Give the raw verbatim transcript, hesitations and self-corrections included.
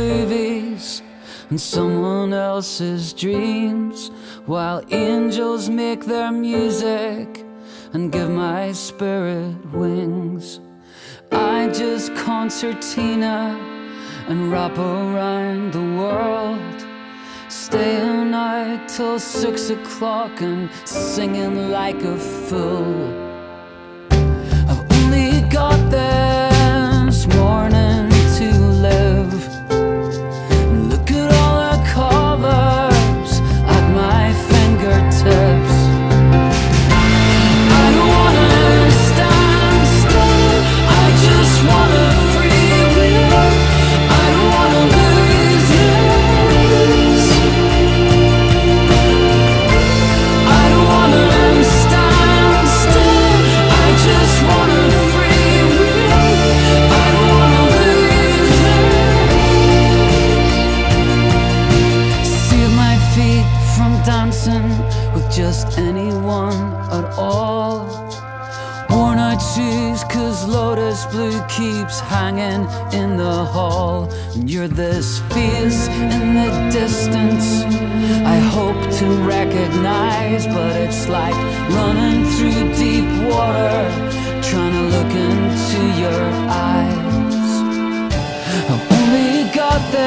movies and someone else's dreams, while angels make their music and give my spirit wings. I just concertina and wrap around the world, staying out till six o'clock and singing like a fool. I've only got this morning to live. Look at all the colors at my fingertips. I don't wanna stand still, I just wanna free will. I don't wanna lose this. I don't wanna stand still, I just wanna free will. I don't wanna lose this. Save my feet from dancing with just anyone at all. Worn out shoes, cause Lotus Blue keeps hanging in the hall. And you're this face in the distance I hope to recognize, but it's like running through deep water, trying to look into your eyes. I've only got this